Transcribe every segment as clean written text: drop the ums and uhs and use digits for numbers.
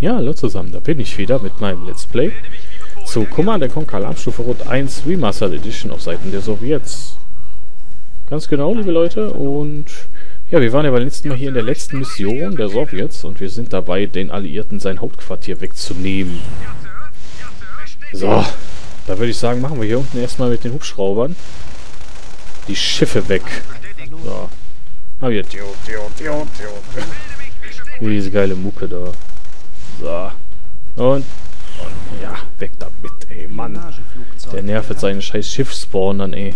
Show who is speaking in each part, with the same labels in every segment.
Speaker 1: Ja, hallo zusammen, da bin ich wieder mit meinem Let's Play zu Command & Conquer Alarmstufe Rot 1 Remastered Edition auf Seiten der Sowjets. Ganz genau, liebe Leute, und ja, wir waren ja beim letzten Mal hier in der letzten Mission der Sowjets und wir sind dabei, den Alliierten sein Hauptquartier wegzunehmen. So, da würde ich sagen, machen wir hier unten erstmal mit den Hubschraubern die Schiffe weg. So. Ah, hier. Diese geile Mucke da. So. Und ja, weg damit, ey, Mann. Der nervt seinen scheiß Schiffsspawnern, ey.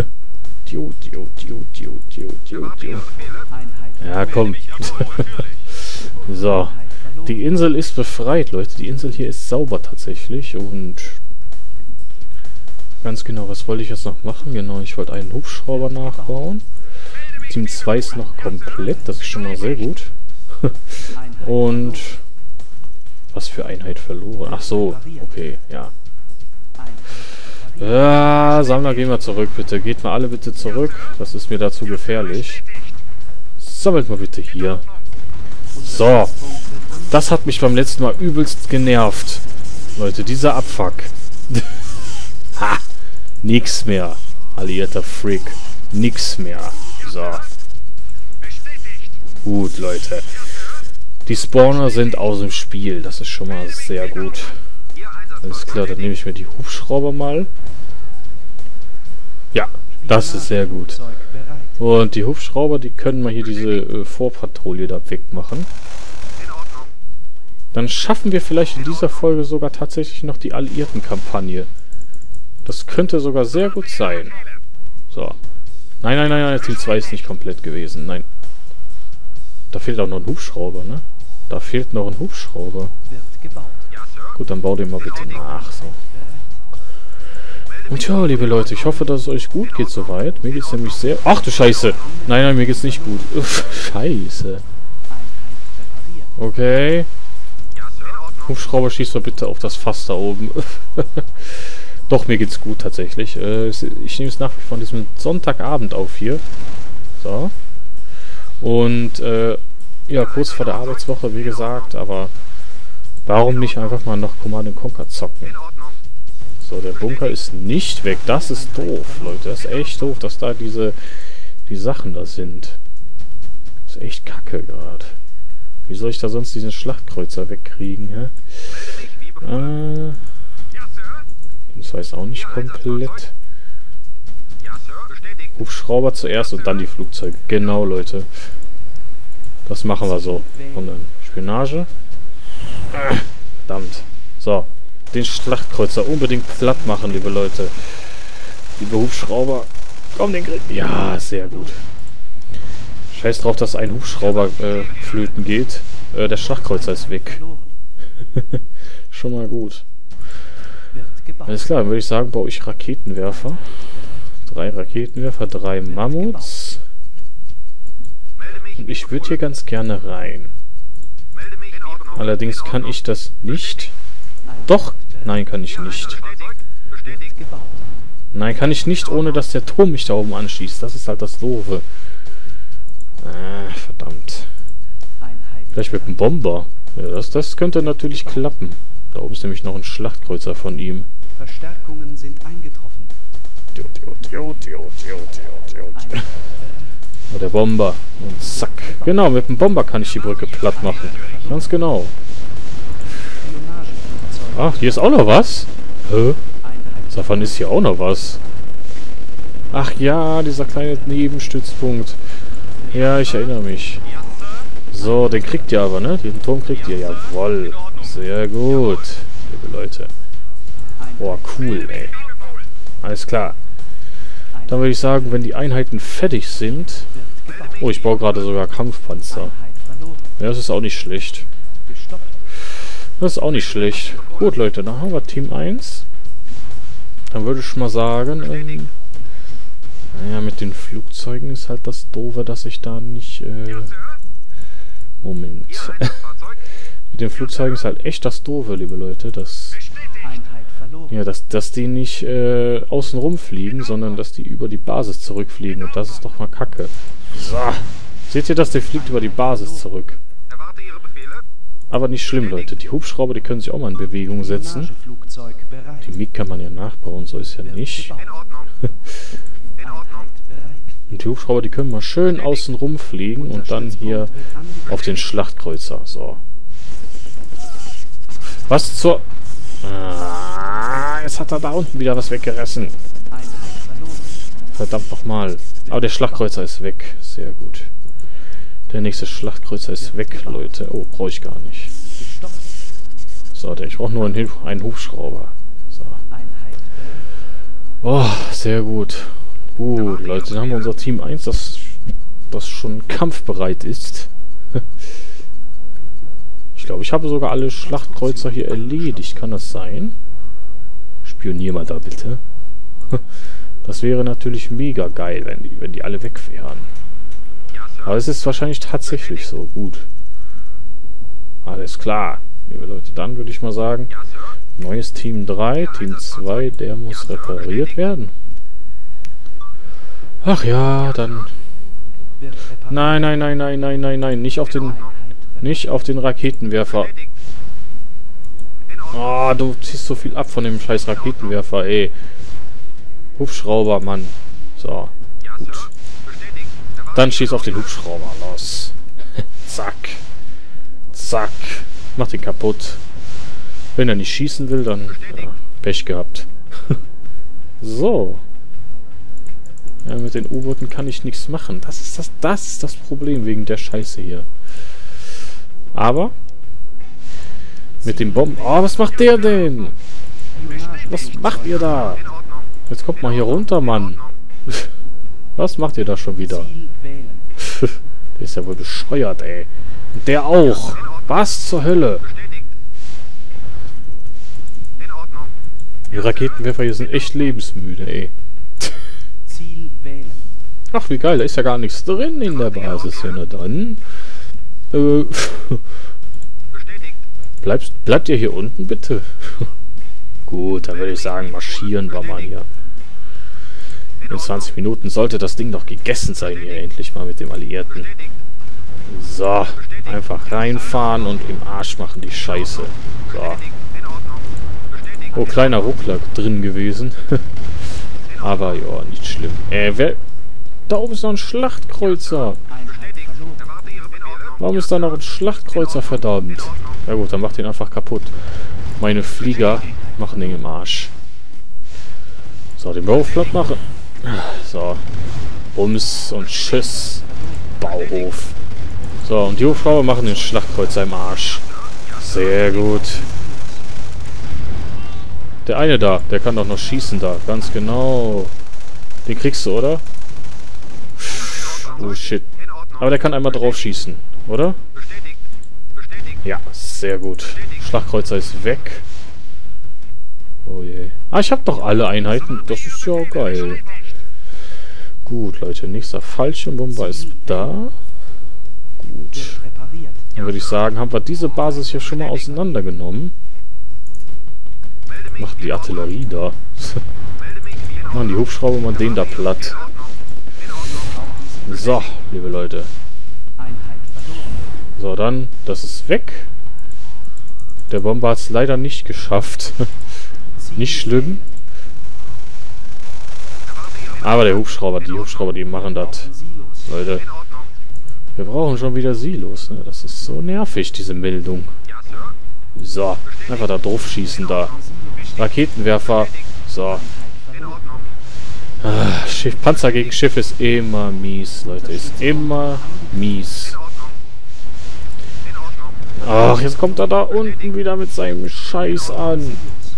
Speaker 1: Ja, komm. So. Die Insel ist befreit, Leute. Die Insel hier ist sauber tatsächlich. Und ganz genau, was wollte ich jetzt noch machen? Genau, ich wollte einen Hubschrauber nachbauen. Team 2 ist noch komplett. Das ist schon mal sehr gut. Und was für Einheit verloren? Ach so, okay, ja. Ja, Sammler, gehen wir zurück, bitte. Geht mal alle bitte zurück. Das ist mir dazu gefährlich. Sammelt mal bitte hier. So. Das hat mich beim letzten Mal übelst genervt. Leute, dieser Abfuck. Ha! Nix mehr. Alliierter Freak. Nix mehr. So. Gut, Leute. Die Spawner sind aus dem Spiel. Das ist schon mal sehr gut. Alles klar, dann nehme ich mir die Hubschrauber mal. Ja, das ist sehr gut. Und die Hubschrauber, die können mal hier diese Vorpatrouille da wegmachen. Dann schaffen wir vielleicht in dieser Folge sogar tatsächlich noch die Alliierten-Kampagne. Das könnte sogar sehr gut sein. So. Nein, nein, nein, nein, Team 2 ist nicht komplett gewesen. Nein. Da fehlt auch noch ein Hubschrauber, ne? Da fehlt noch ein Hubschrauber. Gut, dann bau den mal bitte nach. So. Und ja, liebe Leute, ich hoffe, dass es euch gut geht soweit. Mir geht's nämlich sehr... Ach du Scheiße! Nein, nein, mir geht's nicht gut. Uff, Scheiße. Okay. Hubschrauber, schießt mal bitte auf das Fass da oben. Doch, mir geht's gut tatsächlich. Ich nehme es nach wie vor von diesem Sonntagabend auf hier. So. Und, ja, kurz vor der Arbeitswoche, wie gesagt, aber warum nicht einfach mal noch Command & Conquer zocken? So, der Bunker ist nicht weg. Das ist doof, Leute. Das ist echt doof, dass da die Sachen da sind. Das ist echt kacke gerade. Wie soll ich da sonst diesen Schlachtkreuzer wegkriegen, hä? Das heißt auch nicht komplett. Hubschrauber zuerst und dann die Flugzeuge. Genau, Leute. Das machen wir so. Und dann Spionage. Verdammt. So. Den Schlachtkreuzer unbedingt platt machen, liebe Leute. Liebe Hubschrauber. Komm, den krieg. Ja, sehr gut. Scheiß drauf, dass ein Hubschrauber flöten geht. Der Schlachtkreuzer ist weg. Schon mal gut. Alles klar, dann würde ich sagen, baue ich Raketenwerfer. 3 Raketenwerfer, 3 Mammuts. Und ich würde hier ganz gerne rein. Allerdings kann ich das nicht. Doch! Nein, kann ich nicht. Nein, kann ich nicht, ohne dass der Turm mich da oben anschießt. Das ist halt das Doofe. Verdammt. Vielleicht mit einem Bomber. Ja, das könnte natürlich klappen. Da oben ist nämlich noch ein Schlachtkreuzer von ihm.
Speaker 2: Verstärkungen sind eingetroffen.
Speaker 1: Oh, der Bomber. Und zack. Genau, mit dem Bomber kann ich die Brücke platt machen. Ganz genau. Ach, hier ist auch noch was? Hä? Davon ist hier auch noch was. Ach ja, dieser kleine Nebenstützpunkt. Ja, ich erinnere mich. So, den kriegt ihr aber, ne? Den Turm kriegt ihr. Jawoll. Sehr gut, liebe Leute. Boah, cool, ey. Alles klar. Dann würde ich sagen, wenn die Einheiten fertig sind... Oh, ich baue gerade sogar Kampfpanzer. Ja, das ist auch nicht schlecht. Das ist auch nicht schlecht. Gut, Leute, dann haben wir Team 1. Dann würde ich mal sagen... naja, mit den Flugzeugen ist halt das Doofe, dass ich da nicht... Moment. Mit den Flugzeugen ist halt echt das Doofe, liebe Leute, dass... Ja, dass die nicht außen rumfliegen, sondern dass die über die Basis zurückfliegen. Und das ist doch mal Kacke. So. Seht ihr das? Der fliegt über die Basis zurück. Aber nicht schlimm, Leute. Die Hubschrauber, die können sich auch mal in Bewegung setzen.
Speaker 2: Spionageflugzeug bereit.
Speaker 1: Die MiG kann man ja nachbauen, so ist ja nicht.
Speaker 2: In Ordnung. In Ordnung. Bereit.
Speaker 1: Und die Hubschrauber, die können mal schön außen rumfliegen und dann hier auf den Schlachtkreuzer. So. Was zur... Ah, jetzt hat er da unten wieder was weggerissen.
Speaker 2: Einheit verloren.
Speaker 1: Verdammt nochmal. Aber der Schlachtkreuzer ist weg. Sehr gut. Der nächste Schlachtkreuzer ist weg, Leute. Oh, brauche ich gar nicht.
Speaker 2: Gestoppt.
Speaker 1: So, ich brauche nur einen Hubschrauber. So.
Speaker 2: Einheit bereit.
Speaker 1: Oh, sehr gut. Gut, Leute, dann haben wir unser Team 1, das schon kampfbereit ist. Ich glaube, ich habe sogar alle Schlachtkreuzer hier erledigt. Kann das sein? Spionier mal da bitte. Das wäre natürlich mega geil, wenn die alle weg wären. Aber es ist wahrscheinlich tatsächlich so. Gut. Alles klar. Liebe Leute, dann würde ich mal sagen, neues Team 3, Team 2, der muss repariert werden. Ach ja, dann...
Speaker 2: Wird repariert.
Speaker 1: Nein, nein, nein, nein, nein, nein, nein. Nicht auf den Raketenwerfer. Oh, du ziehst so viel ab von dem scheiß Raketenwerfer, ey. Hubschrauber, Mann. So, gut. Dann schieß auf den Hubschrauber los. Zack. Zack. Mach den kaputt. Wenn er nicht schießen will, dann ja, Pech gehabt. So. Ja, mit den U-Booten kann ich nichts machen. Das ist das Problem wegen der Scheiße hier. Aber mit dem Bomben... Oh, was macht der denn? Was macht ihr da? Jetzt kommt mal hier runter, Mann. Was macht ihr da schon wieder?
Speaker 2: Ziel wählen.
Speaker 1: Der ist ja wohl bescheuert, ey. Und der auch. Was zur Hölle? Die Raketenwerfer hier sind echt lebensmüde, ey.
Speaker 2: Ziel wählen.
Speaker 1: Ach, wie geil. Da ist ja gar nichts drin in der Basis. Ja, na dann. Bleibt ihr hier unten, bitte? Gut, dann würde ich sagen, marschieren wir mal hier. In 20 Minuten sollte das Ding doch gegessen sein hier endlich mal mit dem Alliierten. So, einfach reinfahren und im Arsch machen die Scheiße. So. Oh, kleiner Ruckler drin gewesen. Aber ja, nicht schlimm. Da oben ist noch ein Schlachtkreuzer.
Speaker 2: Einheit verloren.
Speaker 1: Warum ist da noch ein Schlachtkreuzer, verdammt? Ja gut, dann macht den einfach kaputt. Meine Flieger machen den im Arsch. So, den Bauhof platt machen. So. Bums und Tschüss. Bauhof. So, und die Hubschrauber machen den Schlachtkreuzer im Arsch. Sehr gut. Der eine da, der kann doch noch schießen da. Ganz genau. Den kriegst du, oder? Oh shit. Aber der kann einmal drauf schießen, oder? Ja, sehr gut. Schlachtkreuzer ist weg. Oh je. Ah, ich habe doch alle Einheiten. Das ist ja geil. Gut, Leute. Nächster Fallschirmbomber ist da. Gut.
Speaker 2: Repariert.
Speaker 1: Dann würde ich sagen, haben wir diese Basis hier schon mal auseinandergenommen. Macht die Artillerie da. Machen die Hubschrauber mal den da platt. So, liebe Leute.
Speaker 2: Einheit verloren.
Speaker 1: So, dann, das ist weg. Der Bomber hat es leider nicht geschafft. Nicht schlimm. Aber der Hubschrauber, die Hubschrauber, die machen das.
Speaker 2: Silos.
Speaker 1: Leute, wir brauchen schon wieder Silos. Ne? Das ist so nervig, diese Meldung. So, einfach da drauf schießen da. Raketenwerfer. So. Ah, Panzer gegen Schiff ist immer mies, Leute. Ist immer mies. Ach, jetzt kommt er da unten wieder mit seinem Scheiß an.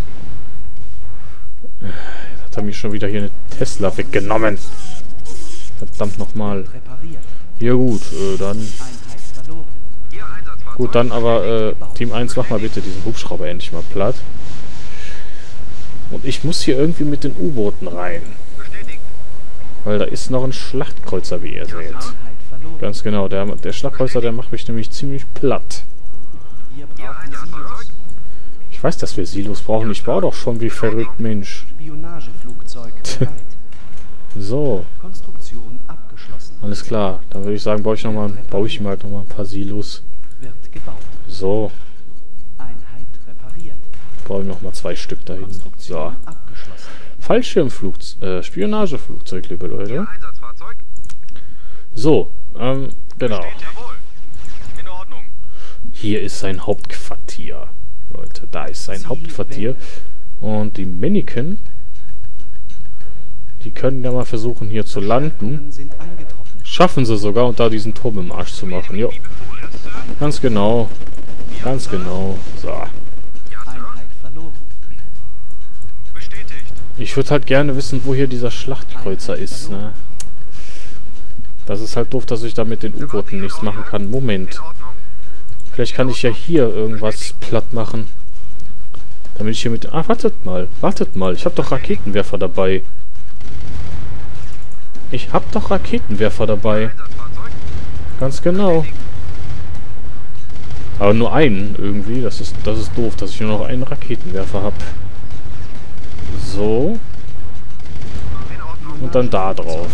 Speaker 1: Jetzt hat er mir schon wieder hier eine Tesla weggenommen. Verdammt nochmal.
Speaker 2: Repariert.
Speaker 1: Ja gut, dann...
Speaker 2: Einheit verloren.
Speaker 1: Gut, dann aber, Team 1, mach mal bitte diesen Hubschrauber endlich mal platt. Und ich muss hier irgendwie mit den U-Booten rein. Weil da ist noch ein Schlachtkreuzer, wie ihr seht.
Speaker 2: Einheit verloren.
Speaker 1: Ganz genau, der Schlachtkreuzer, der macht mich nämlich ziemlich platt.
Speaker 2: Wir brauchen Silos.
Speaker 1: Ich weiß, dass wir Silos brauchen. Ich baue doch schon wie verrückt, Mensch.
Speaker 2: Spionageflugzeug bereit.
Speaker 1: So,
Speaker 2: Konstruktion abgeschlossen.
Speaker 1: alles klar. Dann würde ich sagen, baue ich mir halt nochmal ein paar Silos.
Speaker 2: Wird gebaut.
Speaker 1: So, brauche ich nochmal 2 Stück dahin. So.
Speaker 2: Konstruktion abgeschlossen.
Speaker 1: Spionageflugzeug, liebe Leute. So, genau. Hier ist sein Hauptquartier. Leute, da ist sein Hauptquartier. Und die Mannequin, die können ja mal versuchen, hier zu landen.
Speaker 2: Sind eingetroffen.
Speaker 1: Schaffen sie sogar, und da diesen Turm im Arsch zu machen. Jo. Ganz genau. Ganz genau. So.
Speaker 2: Einheit verloren.
Speaker 1: Ich würde halt gerne wissen, wo hier dieser Schlachtkreuzer ist, ne? Das ist halt doof, dass ich da mit den U-Booten nichts machen kann. Moment. Vielleicht kann ich ja hier irgendwas platt machen. Damit ich hier mit... Ah, wartet mal. Wartet mal. Ich habe doch Raketenwerfer dabei. Ich habe doch Raketenwerfer dabei. Ganz genau. Aber nur einen irgendwie. Das ist doof, dass ich nur noch einen Raketenwerfer habe. So. Und dann da drauf.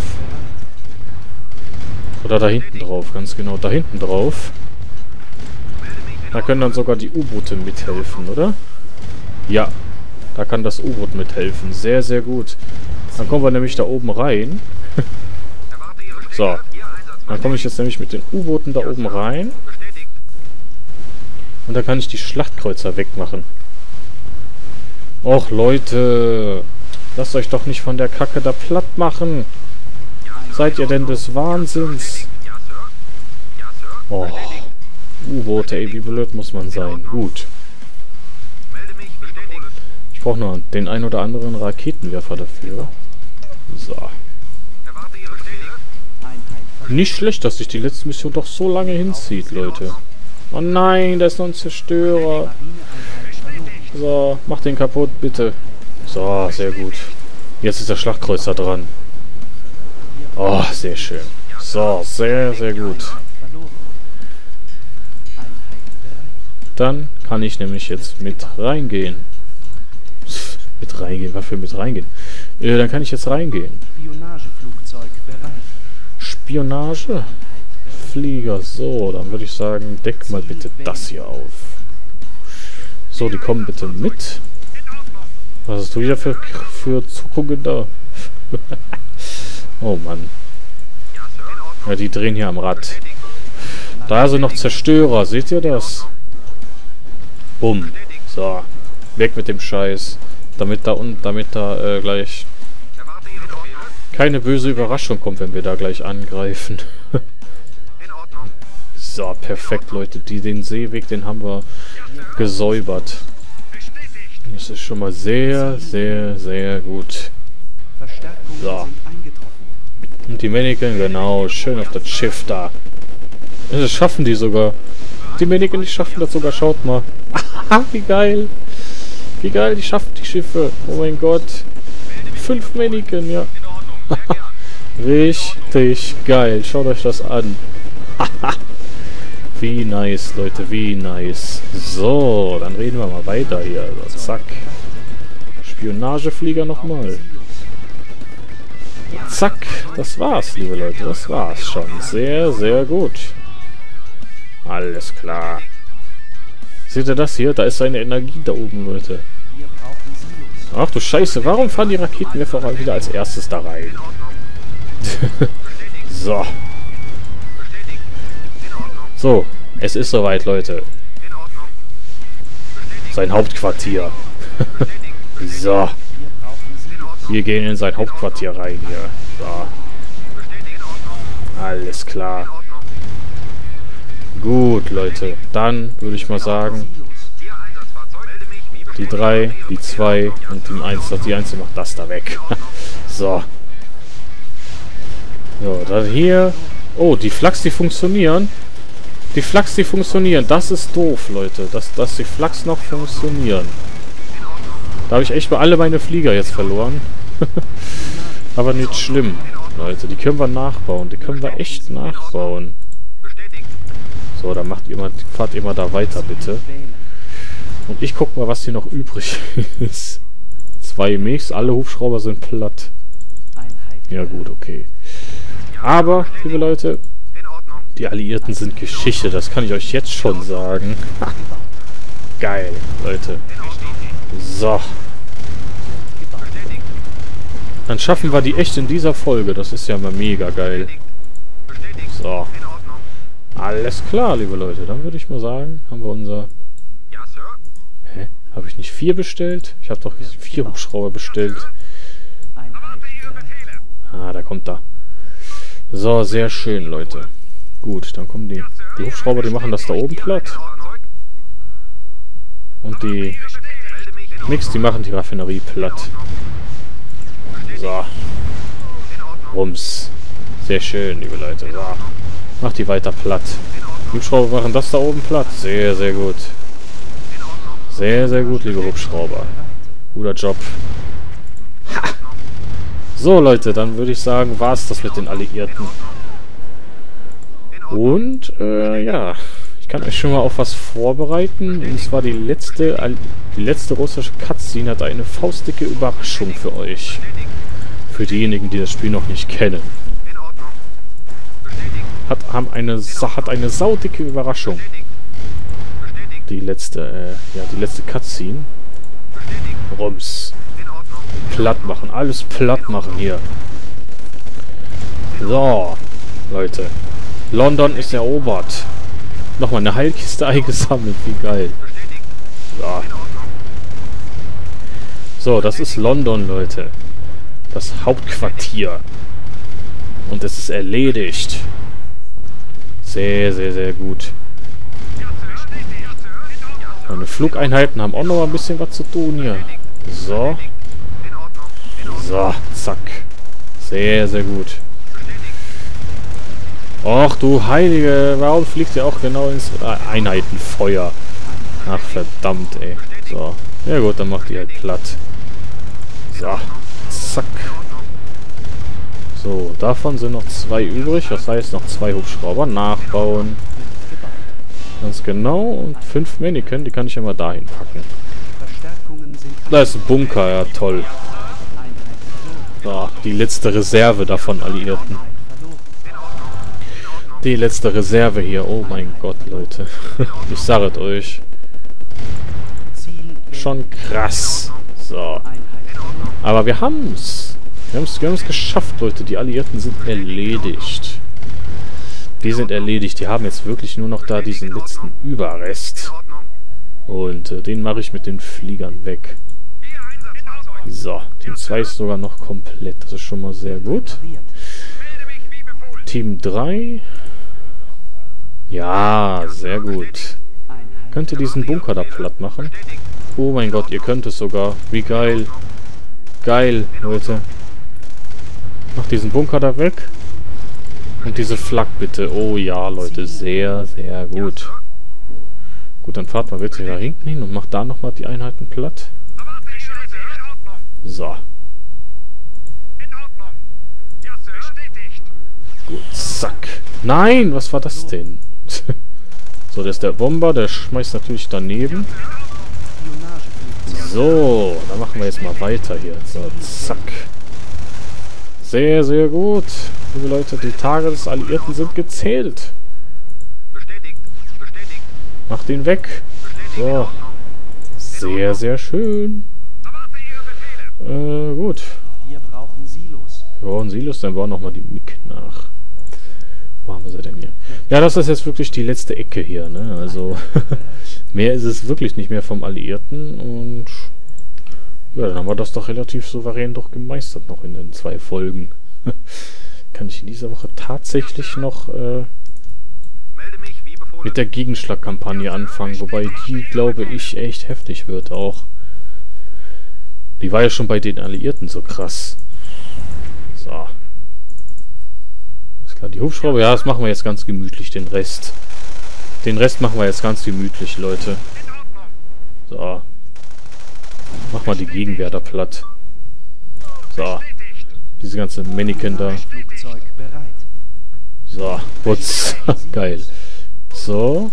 Speaker 1: Oder da hinten drauf, ganz genau. Da hinten drauf. Da können dann sogar die U-Boote mithelfen, oder? Ja. Da kann das U-Boot mithelfen. Sehr, sehr gut. Dann kommen wir nämlich da oben rein. So. Dann komme ich jetzt nämlich mit den U-Booten da oben rein. Und dann kann ich die Schlachtkreuzer wegmachen. Och, Leute. Lasst euch doch nicht von der Kacke da platt machen. Seid ihr denn des Wahnsinns? Oh. U-Boote, ey, wie blöd muss man sein. Gut. Ich brauche nur den ein oder anderen Raketenwerfer dafür. So. Nicht schlecht, dass sich die letzte Mission doch so lange hinzieht, Leute. Oh nein, da ist noch ein Zerstörer. So, mach den kaputt, bitte. So, sehr gut. Jetzt ist der Schlachtkreuzer dran. Oh, sehr schön. So, sehr, sehr gut. Dann kann ich nämlich jetzt mit reingehen. Mit reingehen? Was für mit reingehen? Dann kann ich jetzt reingehen.
Speaker 2: Spionageflugzeug bereit.
Speaker 1: Spionage? Flieger. So, dann würde ich sagen, deck mal bitte das hier auf. So, die kommen bitte mit. Was hast du wieder für Zuckungen da? Oh Mann. Ja, die drehen hier am Rad. Da sind noch Zerstörer. Seht ihr das? Bumm. So. Weg mit dem Scheiß. Damit da gleich keine böse Überraschung kommt, wenn wir da gleich angreifen. So, perfekt, Leute. Den Seeweg, den haben wir gesäubert. Das ist schon mal sehr, sehr, sehr gut. So. Und die Mannequin, genau, schön auf das Schiff da. Das schaffen die sogar. Die Mannequin, die schaffen das sogar, schaut mal. Wie geil. Wie geil, die schaffen die Schiffe. Oh mein Gott. 5 Mannequin, ja. Richtig geil. Schaut euch das an. Wie nice, Leute, wie nice. So, dann reden wir mal weiter hier. Also, zack. Spionageflieger nochmal. Zack, das war's, liebe Leute, das war's schon. Sehr, sehr gut. Alles klar. Seht ihr das hier? Da ist seine Energie da oben, Leute. Ach du Scheiße, warum fahren die Raketenwerfer mal wieder als erstes da rein? So. So, es ist soweit, Leute. Sein Hauptquartier. So. Wir gehen in sein Hauptquartier rein hier. So. Alles klar. Gut, Leute. Dann würde ich mal sagen, die 3, die 2 und die 1, die 1 macht das da weg. So. So, dann hier. Oh, die Flaks, die funktionieren. Die Flaks, die funktionieren. Das ist doof, Leute. Dass die Flaks noch funktionieren. Da habe ich echt mal alle meine Flieger jetzt verloren. Aber nicht schlimm, Leute. Die können wir nachbauen. Die können wir echt nachbauen. So, dann fahrt ihr mal da weiter, bitte. Und ich guck mal, was hier noch übrig ist. 2 Mix, alle Hubschrauber sind platt. Ja gut, okay. Aber, liebe Leute, die Alliierten sind Geschichte. Das kann ich euch jetzt schon sagen. Geil, Leute. So. Dann schaffen wir die echt in dieser Folge. Das ist ja mal mega geil. So. Alles klar, liebe Leute. Dann würde ich mal sagen, haben wir unser... Hä? Habe ich nicht 4 bestellt? Ich habe doch 4 Hubschrauber bestellt. Ah, da kommt da. So, sehr schön, Leute. Gut, dann kommen die Hubschrauber, die machen das da oben platt. Und die Nix, die machen die Raffinerie platt. So. Rums. Sehr schön, liebe Leute. So. Macht die weiter platt. Die Hubschrauber machen das da oben platt. Sehr, sehr gut. Sehr, sehr gut, liebe Hubschrauber. Guter Job. Ha. So, Leute, dann würde ich sagen, war es das mit den Alliierten. Und, ja. Ich kann euch schon mal auf was vorbereiten. Und zwar die letzte russische Cutscene hat eine faustdicke Überraschung für euch. Für diejenigen, die das Spiel noch nicht kennen. Hat eine saudicke Überraschung. Die letzte Cutscene. Rums. Platt machen. Alles platt machen hier. So, Leute. London ist erobert. Nochmal eine Heilkiste eingesammelt. Wie geil. So. So, das ist London, Leute. Das Hauptquartier. Und es ist erledigt. Sehr, sehr, sehr gut. Meine Flugeinheiten haben auch noch mal ein bisschen was zu tun hier. So. So, zack. Sehr, sehr gut. Och, du Heilige, warum fliegt ihr auch genau ins Einheitenfeuer? Ach, verdammt, ey. So. Ja gut, dann macht die halt platt. So. Zack. So, davon sind noch 2 übrig. Das heißt, noch 2 Hubschrauber nachbauen. Ganz genau. Und 5 Mannequin, die kann ich ja mal dahin packen. Da ist ein Bunker, ja toll. So, die letzte Reserve davon, Alliierten. Die letzte Reserve hier. Oh mein Gott, Leute. Ich sage es euch. Schon krass. So. Aber wir haben's. Wir haben es geschafft, Leute. Die Alliierten sind erledigt. Die sind erledigt. Die haben jetzt wirklich nur noch da diesen letzten Überrest. Und den mache ich mit den Fliegern weg. So. Team 2 ist sogar noch komplett. Das ist schon mal sehr gut. Team 3. Ja, sehr gut. Könnt ihr diesen Bunker da platt machen? Oh mein Gott, ihr könnt es sogar. Wie geil. Geil, Leute. Macht diesen Bunker da weg. Und diese Flak bitte. Oh ja, Leute. Sehr, sehr gut. Gut, dann fahrt mal wirklich da hinten hin und macht da nochmal die Einheiten platt. So. Gut, zack. Nein, was war das denn? So, das ist der Bomber, der schmeißt natürlich daneben. So, dann machen wir jetzt mal weiter hier. So, zack. Sehr, sehr gut. Liebe Leute, die Tage des Alliierten sind gezählt. Macht ihn weg. So. Sehr, sehr schön. Gut.
Speaker 2: Wir brauchen Silos.
Speaker 1: Wir brauchen Silos, dann bauen wir nochmal die MiG nach. Wo haben wir sie denn hier? Ja, das ist jetzt wirklich die letzte Ecke hier, ne? Also, mehr ist es wirklich nicht mehr vom Alliierten. Und ja, dann haben wir das doch relativ souverän doch gemeistert noch in den 2 Folgen. Kann ich in dieser Woche tatsächlich noch mit der Gegenschlagkampagne anfangen. Wobei die, glaube ich, echt heftig wird auch. Die war ja schon bei den Alliierten so krass. So. Die Hubschrauber, ja, das machen wir jetzt ganz gemütlich, den Rest. Den Rest machen wir jetzt ganz gemütlich, Leute. So. Mach mal die Gegenwehr da platt. So. Diese ganze Mannequin da. So. Putz. Geil. So.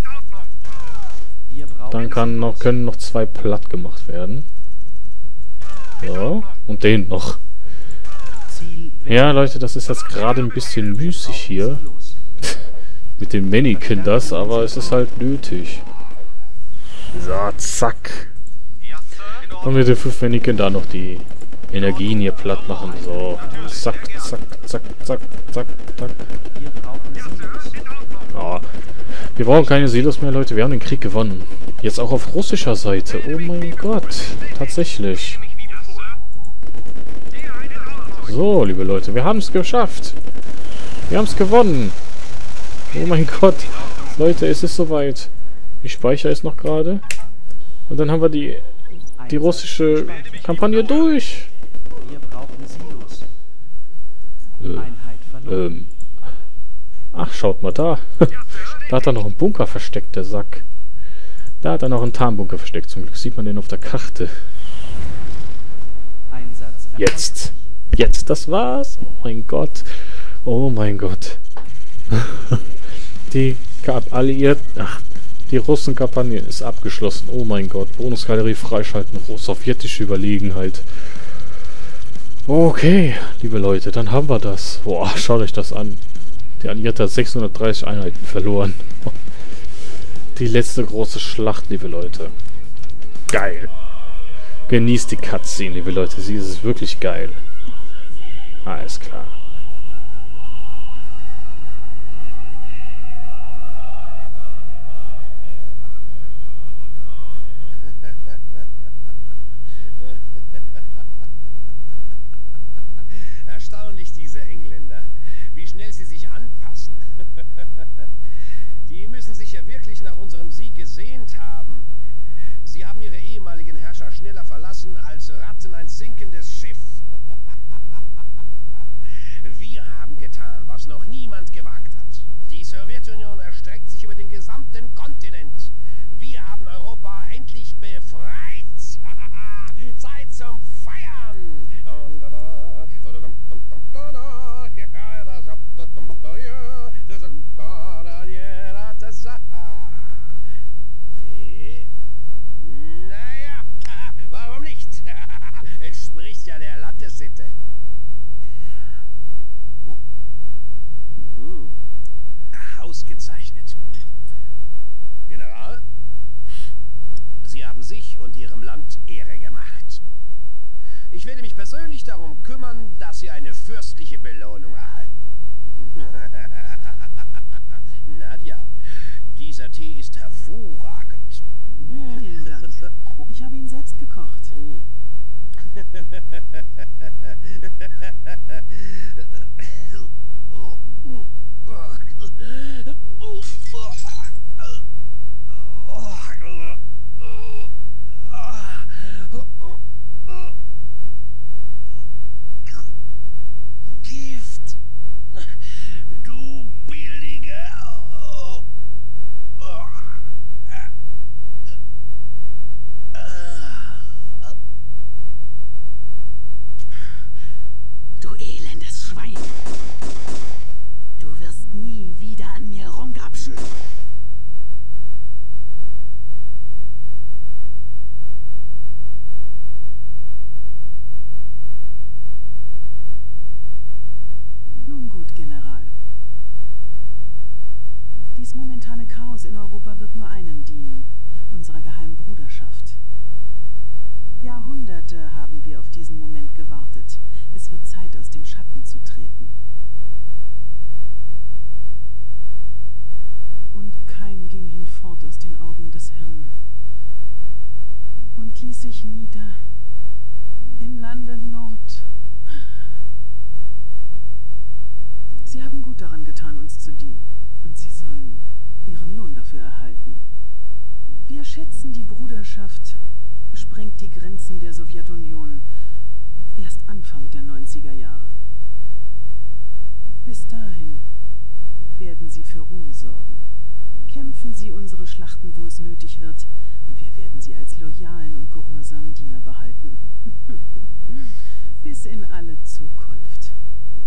Speaker 1: Dann können noch 2 platt gemacht werden. So. Und den noch. Ja, Leute, das ist jetzt gerade ein bisschen müßig hier. Mit den Mannequin das, aber es ist halt nötig. So, zack. Und mit den 5 Männchen da noch die Energien hier platt machen. So. Zack, zack, zack, zack, zack, zack.
Speaker 2: Wir brauchen Silos.
Speaker 1: Ja. Wir brauchen keine Silos mehr, Leute. Wir haben den Krieg gewonnen. Jetzt auch auf russischer Seite. Oh mein Gott. Tatsächlich. So, liebe Leute. Wir haben es geschafft. Wir haben es gewonnen. Oh mein Gott. Leute, es ist soweit. Ich speichere es noch gerade. Und dann haben wir die russische Kampagne durch.
Speaker 2: Wir brauchen Silos. Einheit verloren.
Speaker 1: Ach, schaut mal da. Da hat er noch einen Bunker versteckt, der Sack. Da hat er noch einen Tarnbunker versteckt. Zum Glück sieht man den auf der Karte.
Speaker 2: Einsatz
Speaker 1: Jetzt. Jetzt, das war's. Oh mein Gott. Oh mein Gott. Die Russenkampagne ist abgeschlossen. Oh mein Gott. Bonusgalerie freischalten. Sowjetische Überlegenheit. Okay, liebe Leute, dann haben wir das. Boah, schaut euch das an. Der Alliierte hat 630 Einheiten verloren. Die letzte große Schlacht, liebe Leute. Geil. Genießt die Cutscene, liebe Leute. Sie ist wirklich geil. Alles klar.
Speaker 3: Erstaunlich, diese Engländer. Wie schnell sie sich anpassen. Die müssen sich ja wirklich nach unserem Sieg gesehnt haben. Sie haben ihre ehemaligen Herrscher schneller verlassen als Ratten ein sinkendes Schiff. Wir haben getan, was noch niemand gewagt hat. Die Sowjetunion erstreckt sich über den gesamten Kontinent. Wir haben Europa endlich befreit. Zeit zum Feiern. Naja, warum nicht? Entspricht ja der Landessitte. Ausgezeichnet. General, Sie haben sich und Ihrem Land Ehre gemacht. Ich werde mich persönlich darum kümmern, dass Sie eine fürstliche Belohnung erhalten. Nadja, dieser Tee ist hervorragend.
Speaker 4: Vielen Dank. Ich habe ihn selbst gekocht.
Speaker 3: Gift. Du billige.
Speaker 4: Du elendes Schwein. Du wirst nie wieder an mir rumgrapschen. Nun gut, General. Dies momentane Chaos in Europa wird nur einem dienen, unserer geheimen Bruderschaft. Jahrhunderte haben wir auf diesen Moment gewartet. Es wird Zeit, aus dem Schatten zu treten. Und Kain ging hinfort aus den Augen des Herrn und ließ sich nieder im Lande Nord. Sie haben gut daran getan, uns zu dienen, und sie sollen ihren Lohn dafür erhalten. Wir schätzen, die Bruderschaft sprengt die Grenzen der Sowjetunion erst Anfang der 90er Jahre. Bis dahin werden sie für Ruhe sorgen. Kämpfen sie unsere Schlachten, wo es nötig wird, und wir werden sie als loyalen und gehorsamen Diener behalten. Bis in alle Zukunft.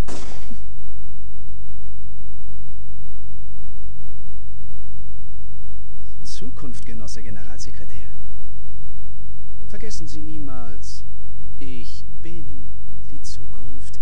Speaker 5: Zukunft, Genosse Generalsekretär. Vergessen Sie niemals, ich bin die Zukunft.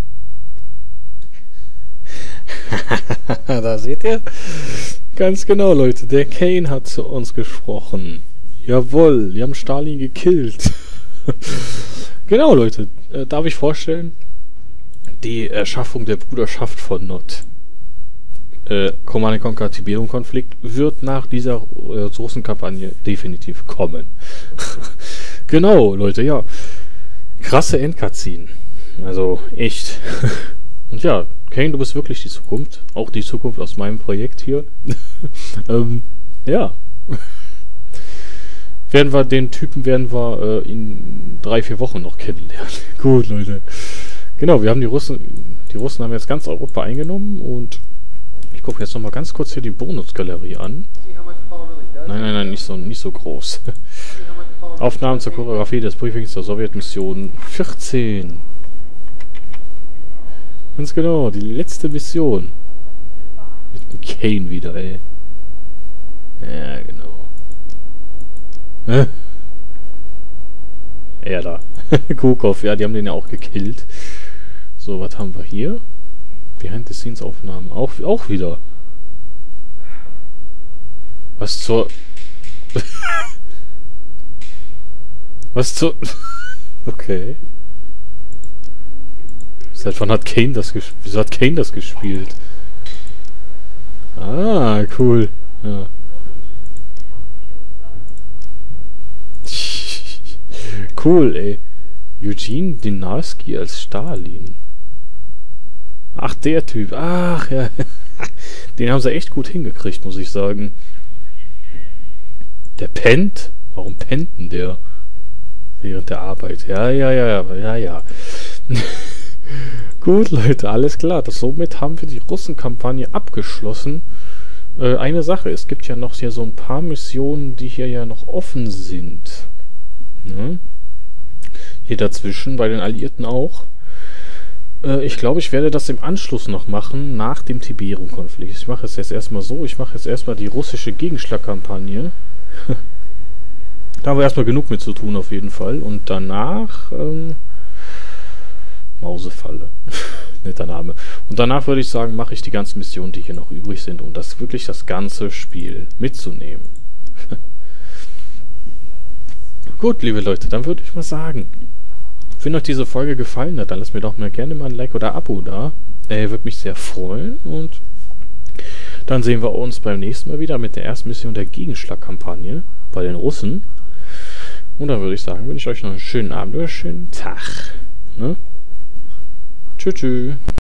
Speaker 1: Da seht ihr? Ganz genau, Leute. Der Kain hat zu uns gesprochen. Jawohl, die haben Stalin gekillt. Genau, Leute. Darf ich vorstellen? Die Erschaffung der Bruderschaft von Nod. Command & Conquer Tiberium-Konflikt wird nach dieser großen Kampagne definitiv kommen. Genau, Leute, ja. Krasse Endcutscene. Also, echt. Und ja, Kane, du bist wirklich die Zukunft. Auch die Zukunft aus meinem Projekt hier. Ja. Den Typen werden wir in 3-4 Wochen noch kennenlernen. Gut, Leute. Genau, wir haben die Russen haben jetzt ganz Europa eingenommen und ich gucke jetzt nochmal ganz kurz hier die Bonusgalerie an. Nein, nicht so groß. Aufnahmen zur Choreografie des Briefings der Sowjetmission 14. Ganz genau, die letzte Mission. Mit dem Kane wieder, ey. Ja, genau. Er da. Kukov, ja, die haben den ja auch gekillt. So, was haben wir hier? Behind-the-Scenes-Aufnahmen. Auch wieder. Was zur... Was zur... Okay. Seit wann hat Kane das gespielt? Wieso hat Kane das gespielt? Ah, cool. Ja. Cool, ey. Eugene Dinarski als Stalin. Ach, der Typ. Ach, ja. Den haben sie echt gut hingekriegt, muss ich sagen. Der pennt? Warum pennt denn der? Während der Arbeit. Ja. Gut, Leute, alles klar. Somit haben wir die Russenkampagne abgeschlossen. Eine Sache, es gibt ja noch hier so ein paar Missionen, die hier ja noch offen sind. Ne? Hier dazwischen, bei den Alliierten auch. Ich glaube, ich werde das im Anschluss noch machen, nach dem Tiberium-Konflikt. Ich mache es jetzt erstmal so, ich mache jetzt erstmal die russische Gegenschlagkampagne. Da haben wir erstmal genug mit zu tun, auf jeden Fall. Und danach, Mausefalle. Netter Name. Und danach würde ich sagen, mache ich die ganzen Missionen, die hier noch übrig sind, um das wirklich das ganze Spiel mitzunehmen. Gut, liebe Leute, dann würde ich mal sagen, wenn euch diese Folge gefallen hat, dann lasst mir doch mal gerne mal ein Like oder Abo da. Würde mich sehr freuen. Und dann sehen wir uns beim nächsten Mal wieder mit der ersten Mission der Gegenschlagkampagne bei den Russen. Und dann würde ich sagen, wünsche ich euch noch einen schönen Abend oder einen schönen Tag. Ne? Tschüss.